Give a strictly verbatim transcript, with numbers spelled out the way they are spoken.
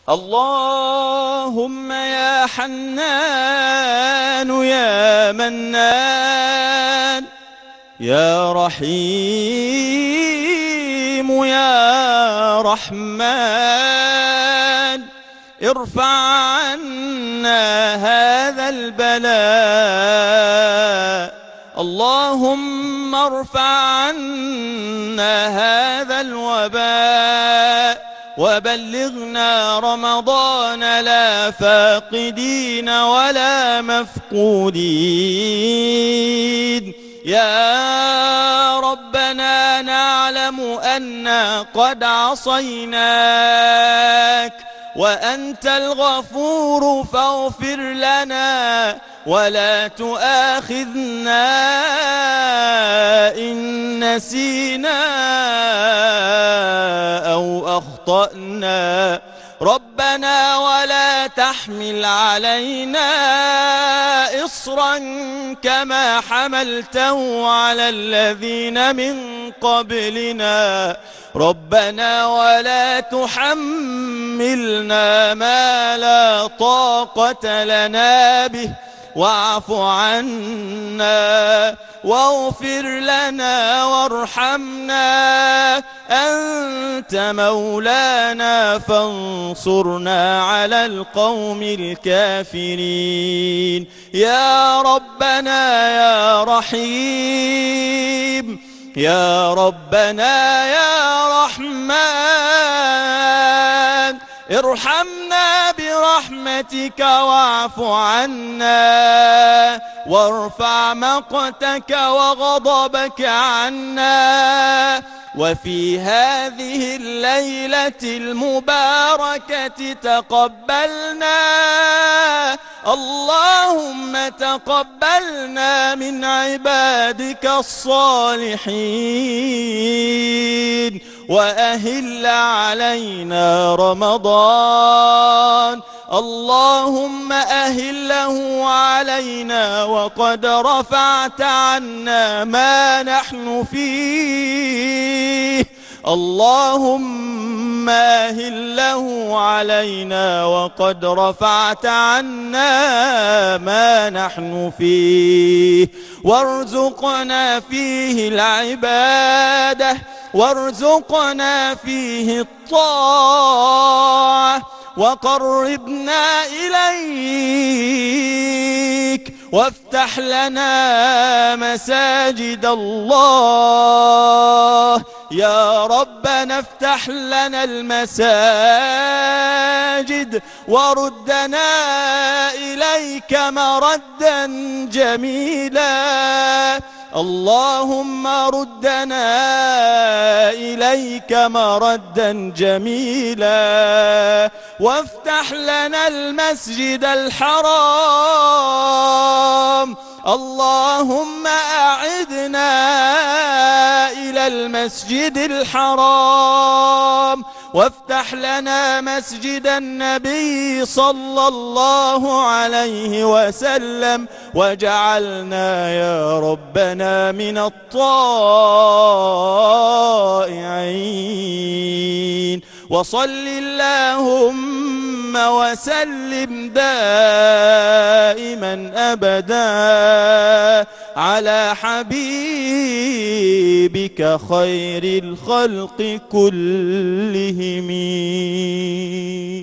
اللهم يا حنان يا منان يا رحيم يا رحمن، ارفع عنا هذا البلاء. اللهم ارفع عنا هذا الوباء وبلغنا رمضان لا فاقدين ولا مفقودين. يا ربنا نعلم أننا قد عصيناك وأنت الغفور فاغفر لنا ولا تؤاخذنا إن نسينا أو أخطأنا. ربنا ولا تحمل علينا إصرا كما حملته على الذين من قبلنا. ربنا ولا تحملنا ما لا طاقة لنا به، واعف عنا واغفر لنا وارحمنا، أنت مولانا فانصرنا على القوم الكافرين. يا ربنا يا رحيم، يا ربنا يا رحمن، ارحمنا برحمتك واعف عنا وارفع مقتك وغضبك عنا. وفي هذه الليلة المباركة تقبلنا، اللهم تقبلنا من عبادك الصالحين، وأهل علينا رمضان. اللهم أهله علينا وقد رفعت عنا ما نحن فيه. اللهم أهله علينا وقد رفعت عنا ما نحن فيه، وارزقنا فيه العبادة، وارزقنا فيه الطاعة، وقربنا إليك، وافتح لنا مساجد الله. يا ربنا افتح لنا المساجد وردنا إليك مردا جميلا. اللهم ردنا إليك مردا جميلا، وافتح لنا المسجد الحرام. اللهم أعدنا إلى المسجد الحرام، وافتح لنا مسجد النبي صلى الله عليه وسلم، واجعلنا يا ربنا من الطائعين. وصل اللهم وسلم دائما أبدا على حبيبك خير الخلق كلهم.